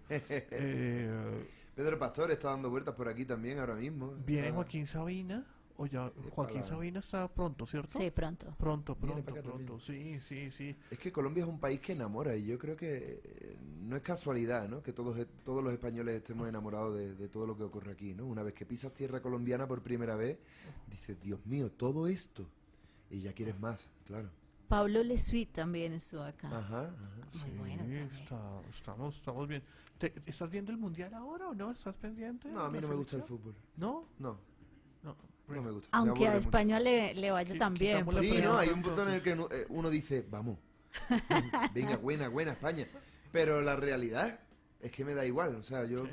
eh, Pedro Pastor está dando vueltas por aquí también ahora mismo. viene Está- Joaquín Sabina. O ya, Joaquín para- Sabina está pronto, ¿cierto? Sí, pronto. Pronto, Viene pronto, para acá pronto. Sí, sí, sí. Es que Colombia es un país que enamora y yo creo que eh, no es casualidad, ¿no? Que todos, todos los españoles estemos enamorados de, de todo lo que ocurre aquí, ¿no? Una vez que pisas tierra colombiana por primera vez, dices, Dios mío, todo esto. Y ya quieres más, claro. Pablo Lesuit también estuvo acá. Ajá, ajá. Muy Sí, bueno también. está- estamos, estamos bien. ¿Te- ¿Estás viendo el mundial ahora o no? ¿Estás pendiente? No, a de mí la no me gusta el selección? fútbol. ¿No, No, no. no me gusta. me Aunque a aburre mucho. España le, le vaya Qui- también. quitamos la Sí, porque- no, hay pregunta, un botón en el que uno, eh, uno dice, vamos, venga, buena, buena España. Pero la realidad es que me da igual, o sea, yo... Sí.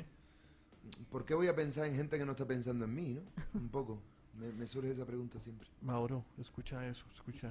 ¿Por qué voy a pensar en gente que no está pensando en mí, no? Un poco. Me, me surge esa pregunta siempre. Mauro, escucha eso, escucha.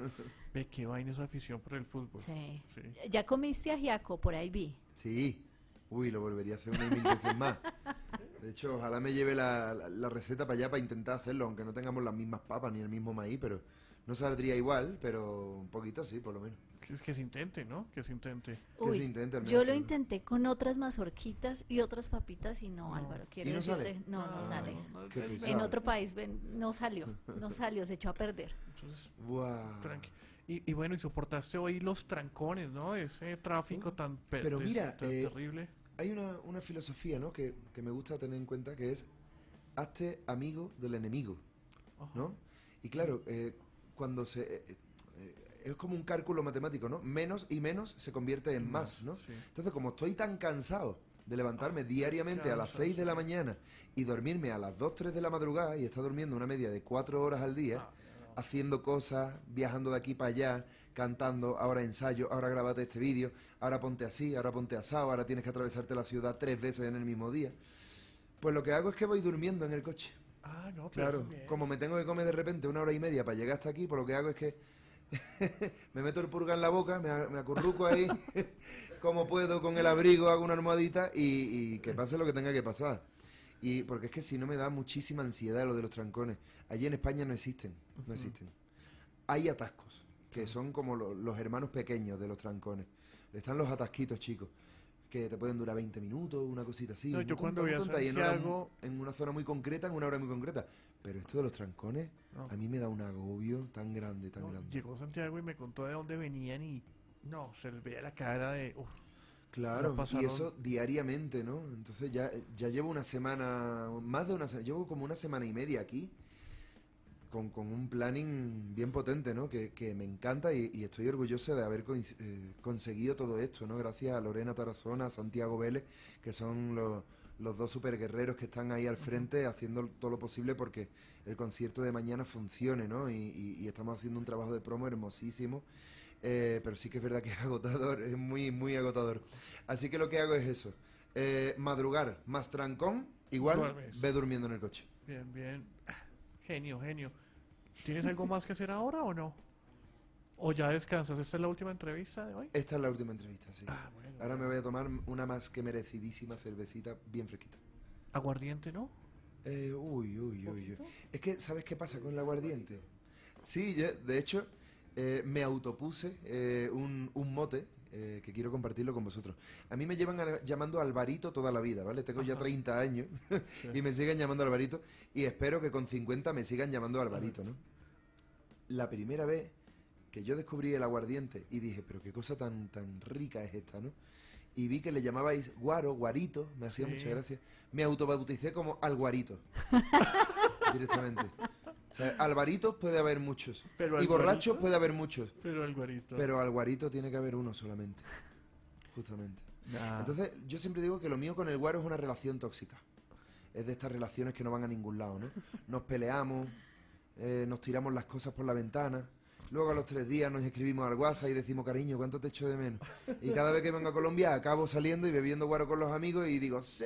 Ve qué vaina esa afición por el fútbol. Sí. Sí. Ya comiste ajiaco, por ahí vi. Sí. Uy, lo volvería a hacer una y mil veces más. De hecho, ojalá me lleve la, la- la receta para allá para intentar hacerlo, aunque no tengamos las mismas papas ni el mismo maíz, pero no saldría igual, pero un poquito sí, por lo menos. Que, es que se intente, ¿no? Que se intente. Que Uy, se intente al menos, yo lo pero- intenté con otras mazorquitas y otras papitas y no, No. Álvaro, quiero ¿Y no decirte, sale? no, no Ah, sale. no, Qué ven, ven. pesado. En otro país ven, no salió, no salió, se echó a perder. Entonces, Buah. tranqui. Y, y bueno, y soportaste hoy los trancones, ¿no? Ese tráfico tan pe- Pero te- mira, tan eh, terrible. Hay una, una filosofía, ¿no? Que, que me gusta tener en cuenta, que es hazte amigo del enemigo, Ajá. ¿no? Y claro, eh, cuando se... eh, eh, es como un cálculo matemático, ¿no? Menos y menos se convierte en más, ¿no? Sí. Entonces, como estoy tan cansado de levantarme Ah, diariamente a las descansa, seis de la sí. mañana y dormirme a las dos, tres de la madrugada y estar durmiendo una media de cuatro horas al día, Ah, no. haciendo cosas, viajando de aquí para allá, cantando, ahora ensayo, ahora grabate este vídeo, ahora ponte así, ahora ponte asado, ahora tienes que atravesarte la ciudad tres veces en el mismo día. Pues lo que hago es que voy durmiendo en el coche. Ah, no, pero Claro, eso es bien. como me tengo que comer de repente una hora y media para llegar hasta aquí, pues lo que hago es que me meto el purga en la boca, me, a- me acurruco ahí como puedo con el abrigo, hago una almohadita y, y que pase lo que tenga que pasar. Y porque es que si no me da muchísima ansiedad lo de los trancones. Allí en España no existen, no Ujú. existen. Hay atascos, que son como lo- los hermanos pequeños de los trancones. Están los atasquitos chicos, que te pueden durar veinte minutos, una cosita así. No, muy yo cuando tonta, voy muy a tonta, y en hora- Santiago- en una zona muy concreta, en una hora muy concreta. Pero esto de los trancones, No. a mí me da un agobio tan grande, tan No, grande. llegó Santiago y me contó de dónde venían y no, se les veía la cara de... uf, Claro, Ya pasaron- y eso diariamente, ¿no? Entonces ya, ya llevo una semana, más de una semana, llevo como una semana y media aquí, con, con un planning bien potente, ¿no? Que, que me encanta y, y estoy orgulloso de haber coinc- eh, conseguido todo esto, ¿no? Gracias a Lorena Tarazona, a Santiago Vélez, que son los, los dos superguerreros que están ahí al frente haciendo todo lo posible porque el concierto de mañana funcione, ¿no? Y, y- y estamos haciendo un trabajo de promo hermosísimo. Eh, pero sí que es verdad que es agotador, es muy, muy agotador. Así que lo que hago es eso. eh, madrugar más trancón, igual Duermes. ve durmiendo en el coche. bien, bien. Ah, genio, genio. ¿Tienes algo más que hacer ahora o no? ¿O ya descansas? ¿Esta es la última entrevista de hoy? Esta es la última entrevista, sí. Ah, bueno. Ahora me voy a tomar una más que merecidísima cervecita bien fresquita. Aguardiente, ¿no? Eh, uy, uy, uy, uy. ¿Poquito? Es que, ¿sabes qué pasa con el aguardiente? Sí, yo, de hecho, eh, me autopuse eh, un, un mote eh, que quiero compartirlo con vosotros. A mí me llevan a- llamando Alvarito toda la vida, ¿vale? Tengo ya Ajá. treinta años Sí. y me siguen llamando Alvarito y espero que con cincuenta me sigan llamando Alvarito, ¿no? La primera vez que yo descubrí el aguardiente y dije, pero qué cosa tan, tan rica es esta, ¿no? Y vi que le llamabais guaro, guarito, me hacía Sí. mucha gracia. Me autobauticé como Alguarito, directamente. O sea, Alvaritos puede haber muchos. Pero y borrachos Alvarito- puede haber muchos. Pero el guarito. Pero Alguarito tiene que haber uno solamente. Justamente. Nah. Entonces, yo siempre digo que lo mío con el guaro es una relación tóxica. Es de estas relaciones que no van a ningún lado, ¿no? Nos peleamos, eh, nos tiramos las cosas por la ventana. Luego a los tres días nos escribimos al WhatsApp y decimos, cariño, ¿cuánto te echo de menos? Y cada vez que vengo a Colombia acabo saliendo y bebiendo guaro con los amigos y digo, ¡sí!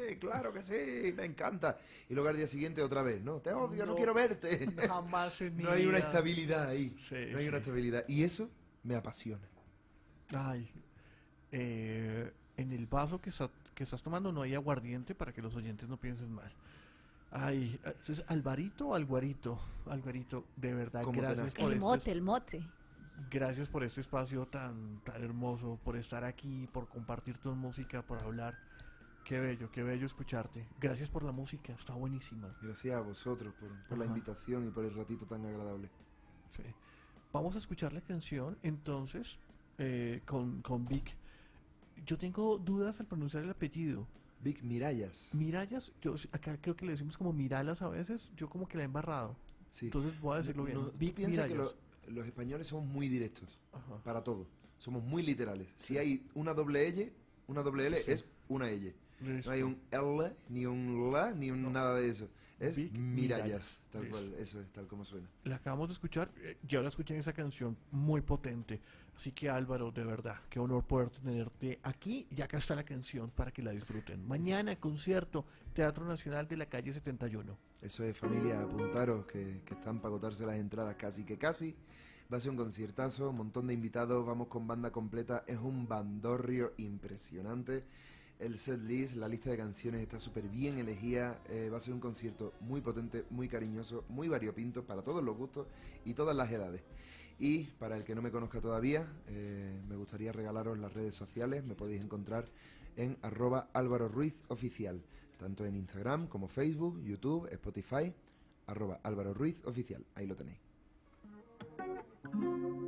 hombre, claro que sí, me encanta. Y luego al día siguiente otra vez, no, te odio, no, No, quiero verte. Jamás en mi No hay una vida. estabilidad ahí. Sí, no hay sí. una estabilidad. Y eso me apasiona. Ay, eh, en el vaso que, está- que estás tomando no hay aguardiente para que los oyentes no piensen mal. Ay, entonces, Alvarito o Alguarito, Alvarito, de verdad, Como gracias tenaz. por El este, mote, el mote. gracias por este espacio tan, tan hermoso, por estar aquí, por compartir tu música, por hablar. Qué bello, qué bello escucharte. Gracias por la música, está buenísima. Gracias a vosotros por, por la Ajá. invitación y por el ratito tan agradable. Sí. Vamos a escuchar la canción entonces eh, con, con Vic. Yo tengo dudas al pronunciar el apellido. Vic Mirallas. Mirallas, yo s- acá creo que le decimos como Miralas a veces, yo como que la he embarrado. Sí. Entonces voy a decirlo bien. No, tú Vic piensas que Mirallas. lo- los españoles somos muy directos Ajá. para todo. Somos muy literales. Si hay una doble L, una doble L Sí. es una L. Listo. No hay un L, ni un la, ni un No. nada de eso. Es Vic Mirallas, Mirallas. tal Listo. cual, eso es, tal como suena. La acabamos de escuchar, eh, ya la escuché en esa canción, muy potente. Así que Álvaro, de verdad, qué honor poder tenerte aquí. Y acá está la canción para que la disfruten. Mañana, concierto, Teatro Nacional de la calle setenta y uno. Eso es, familia, apuntaros que, que están para agotarse las entradas casi que casi. Va a ser un conciertazo, un montón de invitados, vamos con banda completa. Es un bandorrio impresionante. El set list, la lista de canciones está súper bien elegida. Eh, va a ser un concierto muy potente, muy cariñoso, muy variopinto para todos los gustos y todas las edades. Y para el que no me conozca todavía, eh, me gustaría regalaros las redes sociales. Me podéis encontrar en arroba Álvaro Ruiz Oficial, tanto en Instagram como Facebook, YouTube, Spotify, arroba Álvaro Ruiz Oficial. Ahí lo tenéis.